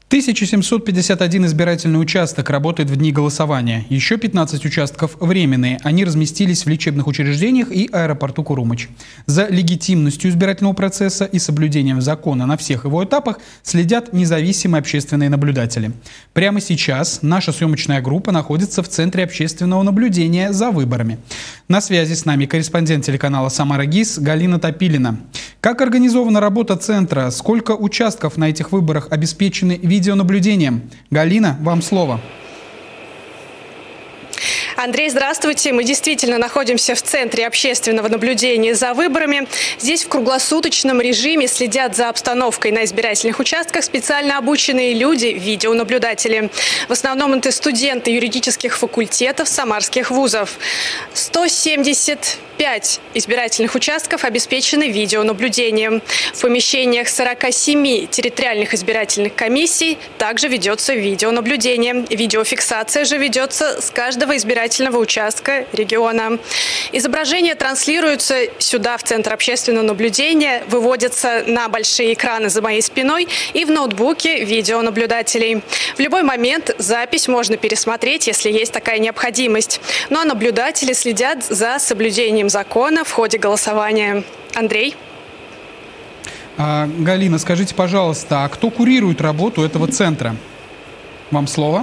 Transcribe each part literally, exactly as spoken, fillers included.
тысяча семьсот пятьдесят один избирательный участок работает в дни голосования. Еще пятнадцать участков временные. Они разместились в лечебных учреждениях и аэропорту Курумыч. За легитимностью избирательного процесса и соблюдением закона на всех его этапах следят независимые общественные наблюдатели. Прямо сейчас наша съемочная группа находится в Центре общественного наблюдения за выборами. На связи с нами корреспондент телеканала «Самара ГИС» Галина Топилина. Как организована работа Центра? Сколько участков на этих выборах обеспечены видеонаблюдением? Галина, вам слово. Андрей, здравствуйте. Мы действительно находимся в Центре общественного наблюдения за выборами. Здесь в круглосуточном режиме следят за обстановкой на избирательных участках специально обученные люди, видеонаблюдатели. В основном это студенты юридических факультетов самарских вузов. сто семьдесят пять избирательных участков обеспечены видеонаблюдением. В помещениях сорока семи территориальных избирательных комиссий также ведется видеонаблюдение. Видеофиксация же ведется с каждого избирательного участка региона. Изображения транслируются сюда, в Центр общественного наблюдения, выводятся на большие экраны за моей спиной и в ноутбуке видеонаблюдателей. В любой момент запись можно пересмотреть, если есть такая необходимость. Ну а наблюдатели следят за соблюдением закона в ходе голосования. Андрей? А, Галина, скажите, пожалуйста, а кто курирует работу этого центра? Вам слово.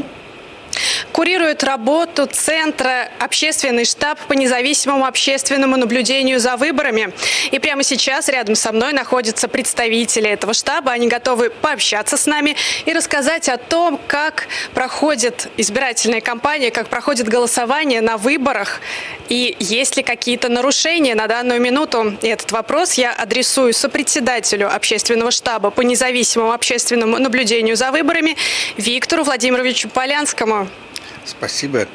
Курирует работу Центра общественный штаб по независимому общественному наблюдению за выборами. И прямо сейчас рядом со мной находятся представители этого штаба. Они готовы пообщаться с нами и рассказать о том, как проходит избирательная кампания, как проходит голосование на выборах и есть ли какие-то нарушения на данную минуту. И этот вопрос я адресую сопредседателю общественного штаба по независимому общественному наблюдению за выборами Виктору Владимировичу Полянскому. Спасибо.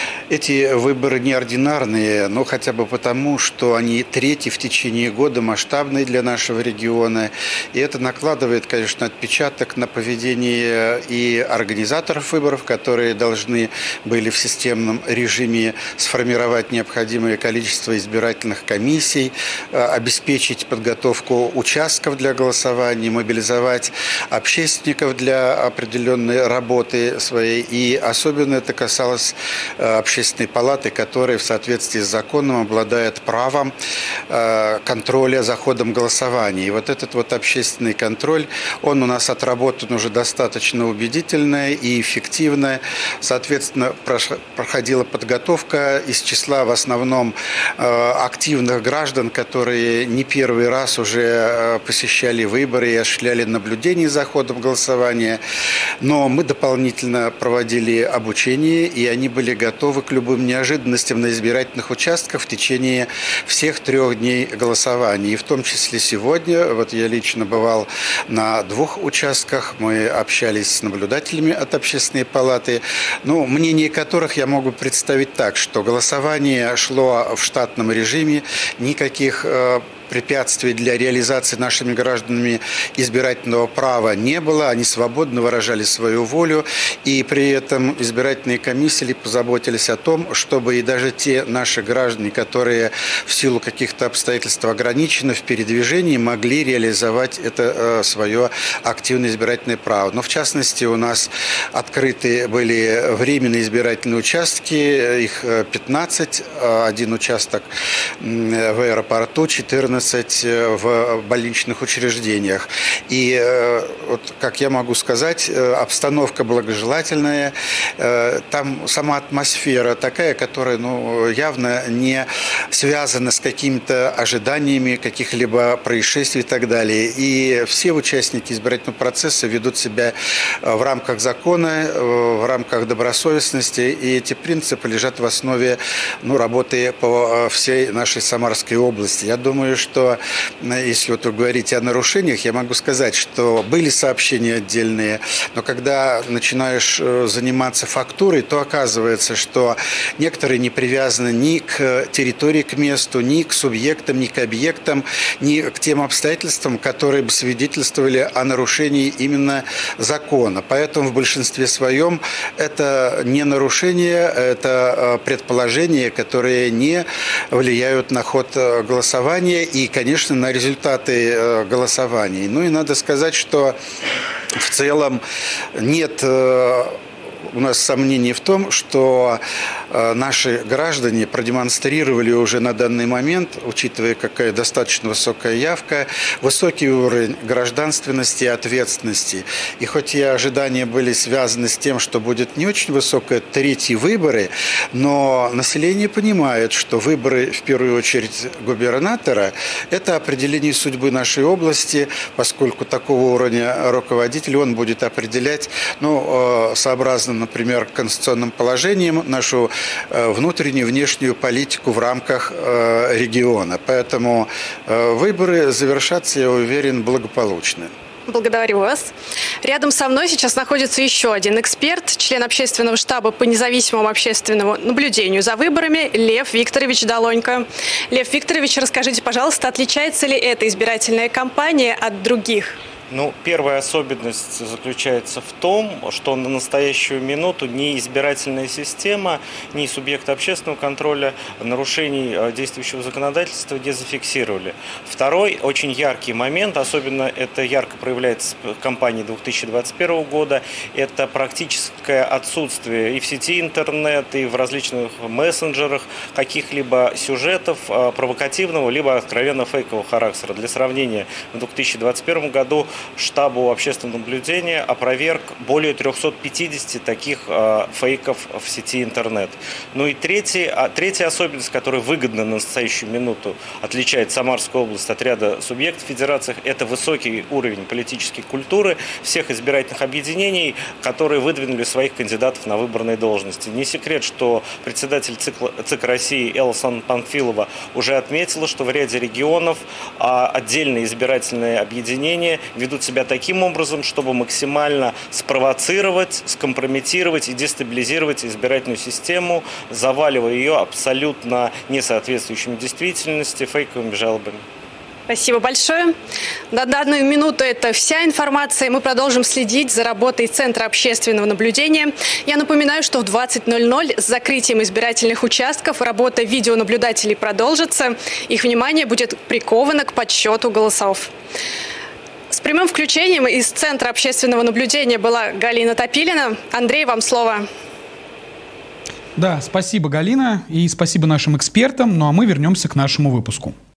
Эти выборы неординарные, но хотя бы потому, что они третьи в течение года, масштабные для нашего региона. И это накладывает, конечно, отпечаток на поведение и организаторов выборов, которые должны были в системном режиме сформировать необходимое количество избирательных комиссий, обеспечить подготовку участков для голосования, мобилизовать общественников для определенной работы своей. И особенно это касалось общественных Общественной палаты, которая в соответствии с законом обладает правом э, контроля за ходом голосования. И вот этот вот общественный контроль, он у нас отработан уже достаточно убедительно и эффективно. Соответственно, проходила подготовка из числа в основном э, активных граждан, которые не первый раз уже э, посещали выборы и осуществляли наблюдение за ходом голосования. Но мы дополнительно проводили обучение, и они были готовы к любым неожиданностям на избирательных участках в течение всех трех дней голосования. И в том числе сегодня, вот я лично бывал на двух участках, мы общались с наблюдателями от общественной палаты, ну, мнение которых я могу представить так, что голосование шло в штатном режиме, никаких э, препятствий для реализации нашими гражданами избирательного права не было. Они свободно выражали свою волю. И при этом избирательные комиссии позаботились о том, чтобы и даже те наши граждане, которые в силу каких-то обстоятельств ограничены в передвижении, могли реализовать это свое активное избирательное право. Но в частности у нас открыты были временные избирательные участки. Их пятнадцать. Один участок в аэропорту, четырнадцать в больничных учреждениях. И вот, как я могу сказать, обстановка благожелательная, там сама атмосфера такая, которая ну, явно не связана с какими-то ожиданиями каких-либо происшествий и так далее. И все участники избирательного процесса ведут себя в рамках закона, в рамках добросовестности, и эти принципы лежат в основе ну, работы по всей нашей Самарской области. Я думаю, что что если вот вы говорите о нарушениях, я могу сказать, что были сообщения отдельные, но когда начинаешь заниматься фактурой, то оказывается, что некоторые не привязаны ни к территории, к месту, ни к субъектам, ни к объектам, ни к тем обстоятельствам, которые бы свидетельствовали о нарушении именно закона. Поэтому в большинстве своем это не нарушение, это предположения, которые не влияют на ход голосования и, конечно, на результаты голосований. Ну и надо сказать, что В целом нет у нас сомнений в том, что наши граждане продемонстрировали уже на данный момент, учитывая, какая достаточно высокая явка, высокий уровень гражданственности и ответственности. И хоть и ожидания были связаны с тем, что будет не очень высокое третьи выборы, но население понимает, что выборы, в первую очередь, губернатора – это определение судьбы нашей области, поскольку такого уровня руководитель он будет определять, ну, сообразно, например, конституционным положением нашу внутреннюю и внешнюю политику в рамках региона. Поэтому выборы завершатся, я уверен, благополучно. Благодарю вас. Рядом со мной сейчас находится еще один эксперт, член общественного штаба по независимому общественному наблюдению за выборами Лев Викторович Долонько. Лев Викторович, расскажите, пожалуйста, отличается ли эта избирательная кампания от других? Ну, первая особенность заключается в том, что на настоящую минуту ни избирательная система, ни субъекты общественного контроля нарушений действующего законодательства не зафиксировали. Второй очень яркий момент, особенно это ярко проявляется в кампании две тысячи двадцать первого года, это практическое отсутствие и в сети интернет, и в различных мессенджерах каких-либо сюжетов провокативного, либо откровенно фейкового характера. Для сравнения, в две тысячи двадцать первом году штабу общественного наблюдения опроверг более трёхсот пятидесяти таких э, фейков в сети интернет. Ну и третий, а, третья особенность, которая выгодно на настоящую минуту отличает Самарскую область от ряда субъектов федерации, это высокий уровень политической культуры всех избирательных объединений, которые выдвинули своих кандидатов на выборные должности. Не секрет, что председатель ЦИК, ЦИК России Элсан Панфилова уже отметила, что в ряде регионов а, отдельные избирательные объединения ведут себя таким образом, чтобы максимально спровоцировать, скомпрометировать и дестабилизировать избирательную систему, заваливая ее абсолютно несоответствующими действительности фейковыми жалобами. Спасибо большое. На данную минуту это вся информация. Мы продолжим следить за работой Центра общественного наблюдения. Я напоминаю, что в двадцать ноль ноль с закрытием избирательных участков работа видеонаблюдателей продолжится. Их внимание будет приковано к подсчету голосов. С прямым включением из Центра общественного наблюдения была Галина Топилина. Андрей, вам слово. Да, спасибо, Галина, и спасибо нашим экспертам. Ну а мы вернемся к нашему выпуску.